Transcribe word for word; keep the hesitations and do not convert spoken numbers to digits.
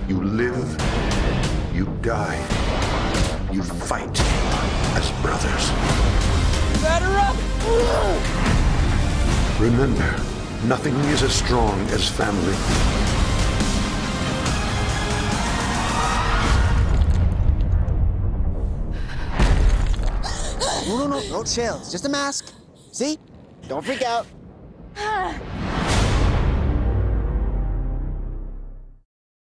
You live, you die, you fight as brothers. Batter up! Remember, nothing is as strong as family. No, no, no, no chill. It's just a mask. See? Don't freak out.